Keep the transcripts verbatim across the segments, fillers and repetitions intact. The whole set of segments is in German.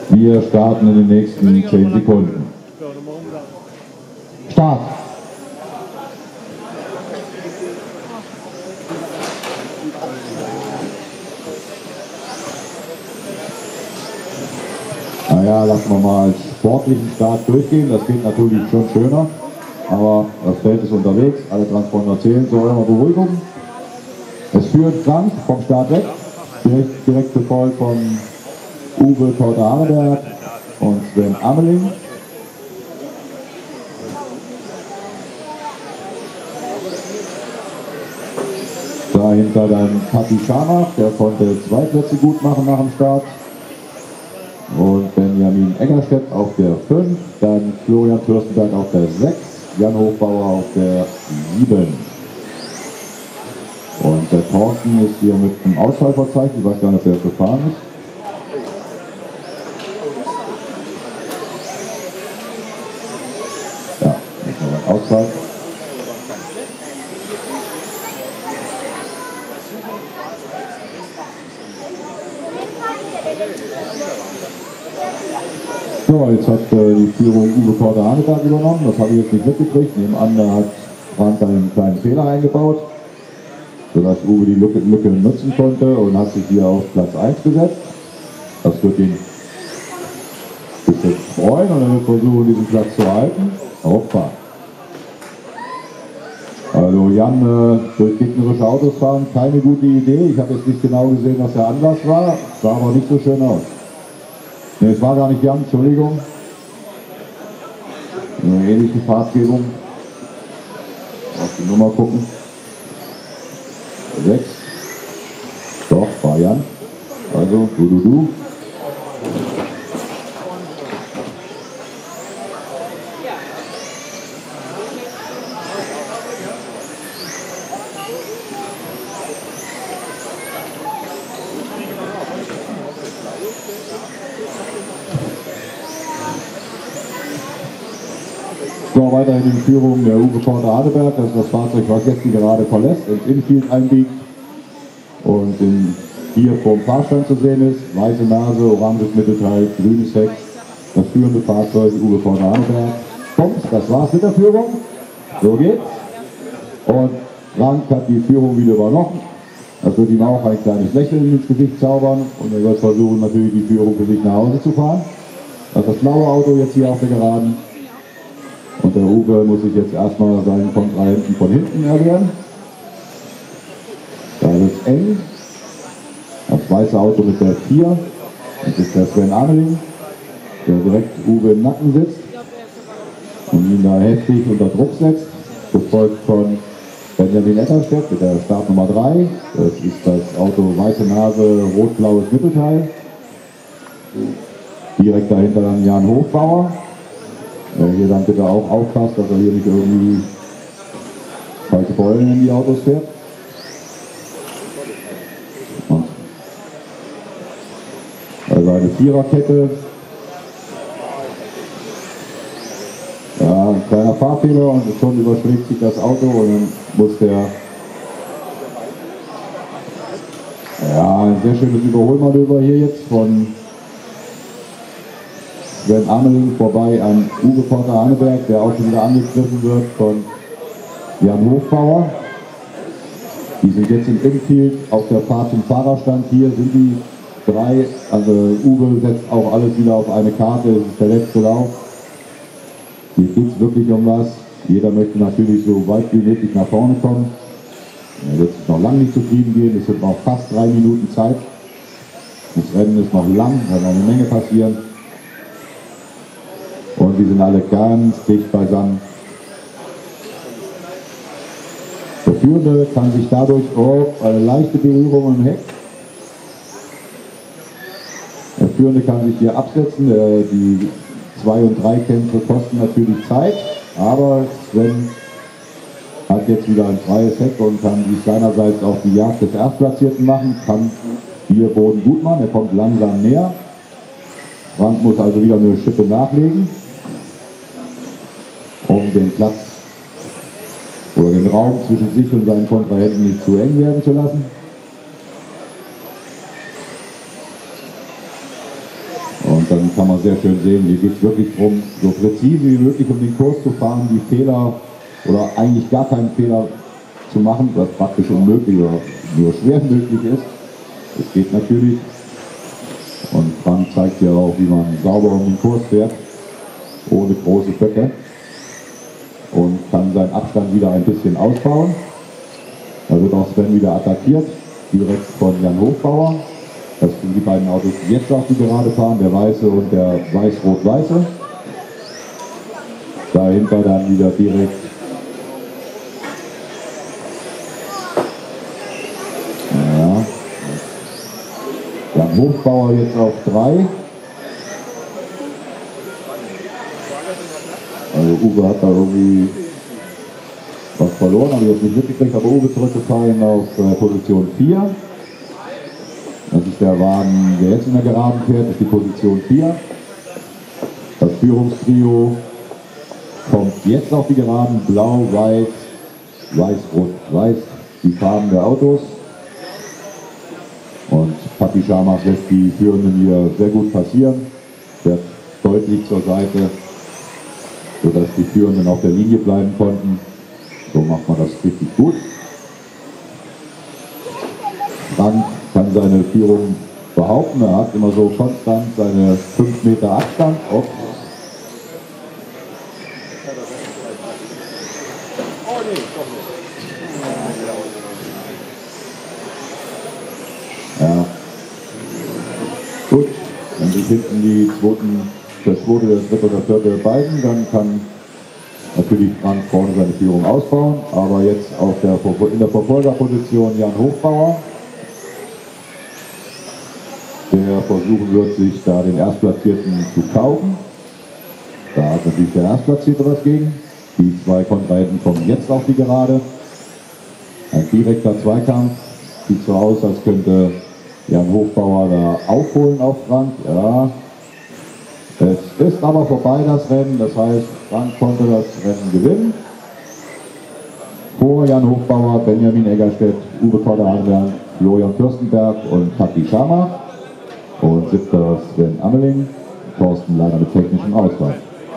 Wir starten in den nächsten zehn Sekunden. Start! Naja, lassen wir mal als sportlichen Start durchgehen. Das geht natürlich schon schöner, aber das Feld ist unterwegs, alle Transponder zählen, so immer Beruhigung. Es führt Frank vom Start weg, direkt, direkt gefolgt von Uwe Korte-Haneberg und Sven Ameling. Dahinter dann Patti Schamach, der konnte zwei Plätze gut machen nach dem Start. Und Benjamin Eggerstedt auf der fünf, dann Florian Fürstenberg auf der sechs, Jan Hochbauer auf der sieben. Und der Thorsten ist hier mit einem Ausfall verzeichnet, ich weiß gar nicht, ob der gefahren ist. Ja, ist noch ein Ausfall. So, jetzt hat äh, die Führung Uwe Korte-Haneberg übernommen, das habe ich jetzt nicht mitgekriegt. Nebenan da hat Frank einen kleinen Fehler eingebaut, sodass Uwe die Lücke, Lücke nutzen konnte und hat sich hier auf Platz eins gesetzt. Das wird ihn ein bisschen freuen und er wird versuchen, diesen Platz zu halten. Hoppa. Also Jan, äh, durch gegnerische Autos fahren, keine gute Idee. Ich habe jetzt nicht genau gesehen, was der Anlass war, sah aber nicht so schön aus. Ne, es war gar nicht Jan, Entschuldigung. Eine ähnliche Fahrtgebung. Auf die Nummer gucken. sechs. Doch, war Jan. Also, du, du, du. So, weiterhin in Führung der Uwe Korte-Haneberg, das ist das Fahrzeug, was jetzt die Gerade verlässt, ins Infield einbiegt und in, hier vor dem Fahrstand zu sehen ist, weiße Nase, oranges Mittelteil, grünes Heck, das führende Fahrzeug Uwe Korte-Haneberg. Kommt, das war's mit der Führung, so geht's. Und Frank hat die Führung wieder übernommen, das wird ihm auch ein kleines Lächeln ins Gesicht zaubern und er wird versuchen, natürlich die Führung für sich nach Hause zu fahren. Das ist das blaue Auto jetzt hier auf der Geraden. Und der Uwe muss sich jetzt erstmal seinen Kontrahenten von hinten erwehren. Da wird es eng. Das weiße Auto mit der vier. Das ist der Sven Ameling, der direkt Uwe im Nacken sitzt und ihn da heftig unter Druck setzt. Gefolgt von Benjamin Eggerstedt mit der Startnummer drei. Das ist das Auto weiße Nase, rot-blaues Mittelteil. Direkt dahinter dann Jan Hochbauer. Ja, hier dann bitte auch aufpasst, dass er hier nicht irgendwie falsche Beulen in die Autos fährt. Und also eine Viererkette. Ja, ein kleiner Fahrfehler und schon überschlägt sich das Auto und dann muss der ja, ein sehr schönes Überholmanöver hier jetzt von Sven Ameling vorbei an Uwe Korte-Haneberg, der auch schon wieder angegriffen wird von Jan Hochbauer. Die sind jetzt im Infield auf der Fahrt zum Fahrerstand. Hier sind die drei, also Uwe setzt auch alles wieder auf eine Karte, das ist der letzte Lauf. Hier geht es wirklich um was. Jeder möchte natürlich so weit wie möglich nach vorne kommen. Er wird sich noch lange nicht zufrieden gehen, es sind noch fast drei Minuten Zeit. Das Rennen ist noch lang, da kann noch eine Menge passieren. Und die sind alle ganz dicht beisammen. Der Führende kann sich dadurch, oh, eine leichte Berührung im Heck. Der Führende kann sich hier absetzen. Die zwei und drei Kämpfe kosten natürlich Zeit, aber Sven hat jetzt wieder ein freies Heck und kann sich seinerseits auf die Jagd des Erstplatzierten machen, kann hier Boden gut machen, er kommt langsam näher. Frank muss also wieder eine Schippe nachlegen, um den Platz oder den Raum zwischen sich und seinen Kontrahenten nicht zu eng werden zu lassen. Und dann kann man sehr schön sehen, hier geht es wirklich darum, so präzise wie möglich um den Kurs zu fahren, die Fehler oder eigentlich gar keinen Fehler zu machen, was praktisch unmöglich oder nur schwer möglich ist. Es geht natürlich. Und Frank zeigt ja auch, wie man sauber um den Kurs fährt, ohne große Böcke. Und kann seinen Abstand wieder ein bisschen ausbauen. Da wird auch Sven wieder attackiert, direkt von Jan Hofbauer. Das sind die beiden Autos, die jetzt auf die Gerade fahren, der weiße und der weiß-rot-weiße. Dahinter dann wieder direkt ja, Jan Hofbauer jetzt auf drei. Also Uwe hat da irgendwie was verloren, habe ich jetzt nicht mitgekriegt, aber Uwe zurückgefallen auf äh, Position vier. Das ist der Wagen, der jetzt in der Geraden fährt, das ist die Position vier. Das Führungstrio kommt jetzt auf die Geraden, blau, weiß, weiß, rot, weiß, die Farben der Autos. Und Patti Schamach lässt die Führenden hier sehr gut passieren, fährt deutlich zur Seite, sodass die Führenden auf der Linie bleiben konnten. So macht man das richtig gut. Frank kann seine Führung behaupten, er hat immer so konstant seine fünf Meter Abstand. Oh. Ja. Gut, wenn sich hinten die zweiten, der zweite, der dritte oder vierte beißen, dann kann natürlich Frank vorne seine Führung ausbauen, aber jetzt auf der, in der Verfolgerposition Jan Hofbauer, der versuchen wird, sich da den Erstplatzierten zu kaufen. Da hat natürlich der Erstplatzierte was gegen. Die zwei Kontrahenten kommen jetzt auf die Gerade. Ein direkter Zweikampf. Sieht so aus, als könnte Jan Hofbauer da aufholen auf Frank. Ja. Es ist aber vorbei das Rennen, das heißt, Frank konnte das Rennen gewinnen. Vor Jan Hofbauer, Benjamin Eggerstedt, Uwe Kodder-Anwern, Florian Fürstenberg und Patti Schamach. Und siebter Sven Ammeling, Thorsten leider mit technischem Ausfall.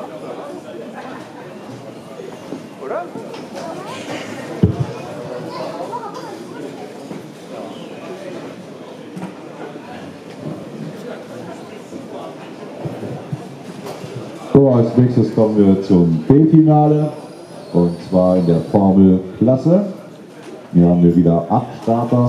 So, als nächstes kommen wir zum B-Finale, und zwar in der Formelklasse. Hier haben wir wieder acht Starter.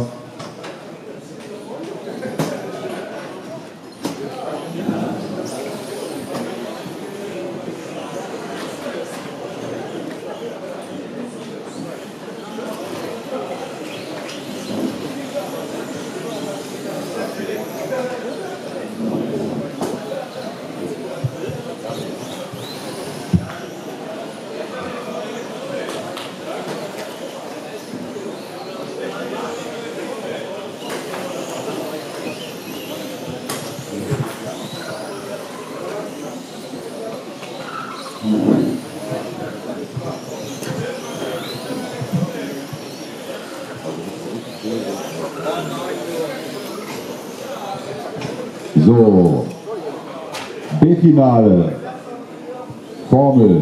So, B-Finale, Formel.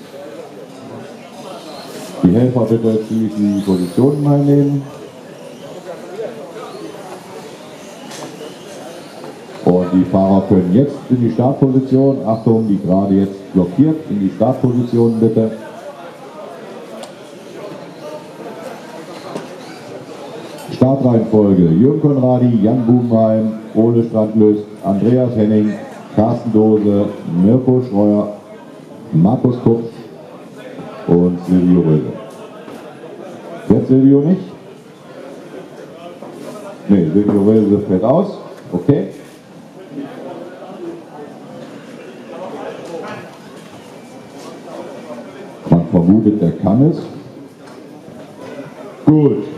Die Helfer bitte zügig die Positionen einnehmen. Und die Fahrer können jetzt in die Startposition, Achtung, die gerade jetzt blockiert, in die Startposition bitte. Startreihenfolge: Jürgen Konradi, Jan Bubenheim, Ole Strandlös, Andreas Henning, Carsten Dose, Mirko Schreuer, Markus Kupf und Silvio Röse. Jetzt Silvio nicht? Ne, Silvio Röse fällt aus. Okay. Man vermutet, er kann es. Gut.